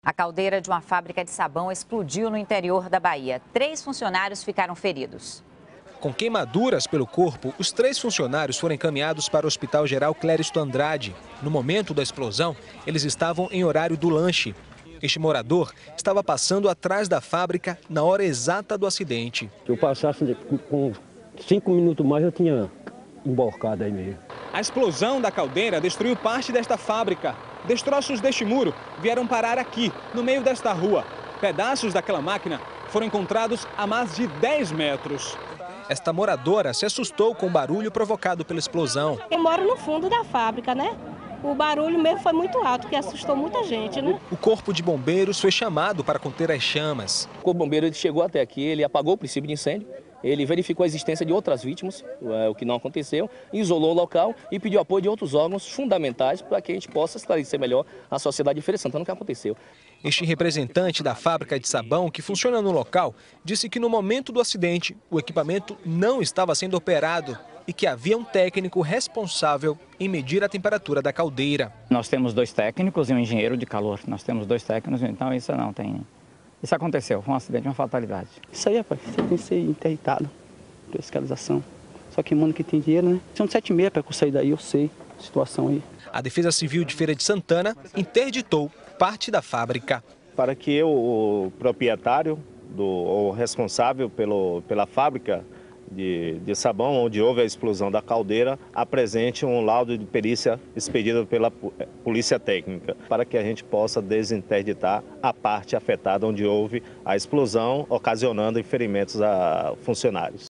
A caldeira de uma fábrica de sabão explodiu no interior da Bahia. 3 funcionários ficaram feridos. Com queimaduras pelo corpo, os 3 funcionários foram encaminhados para o Hospital Geral Cléristo Andrade. No momento da explosão, eles estavam em horário do lanche. Este morador estava passando atrás da fábrica na hora exata do acidente. Se eu passasse com 5 minutos mais, eu tinha emborcado aí mesmo. A explosão da caldeira destruiu parte desta fábrica. Destroços deste muro vieram parar aqui, no meio desta rua. Pedaços daquela máquina foram encontrados a mais de 10 metros. Esta moradora se assustou com o barulho provocado pela explosão. Eu moro no fundo da fábrica, né? O barulho mesmo foi muito alto, que assustou muita gente, né? O corpo de bombeiros foi chamado para conter as chamas. O corpo bombeiro ele chegou até aqui, ele apagou o princípio de incêndio, ele verificou a existência de outras vítimas, o que não aconteceu, isolou o local e pediu apoio de outros órgãos fundamentais para que a gente possa esclarecer melhor a sociedade de Feira de Santana o que aconteceu. Este representante da fábrica de sabão que funciona no local disse que no momento do acidente o equipamento não estava sendo operado e que havia um técnico responsável em medir a temperatura da caldeira. Nós temos 2 técnicos e um engenheiro de calor. Nós temos 2 técnicos, então isso não tem... Isso aconteceu, foi um acidente, uma fatalidade. Isso aí, rapaz, você tem que ser interditado por fiscalização. Só que mano que tem dinheiro, né? São 7h30 para eu sair daí, eu sei a situação aí. A Defesa Civil de Feira de Santana interditou parte da fábrica. Para que o proprietário ou responsável pela fábrica de sabão, onde houve a explosão da caldeira, apresente um laudo de perícia expedido pela Polícia Técnica, para que a gente possa desinterditar a parte afetada onde houve a explosão, ocasionando ferimentos a funcionários.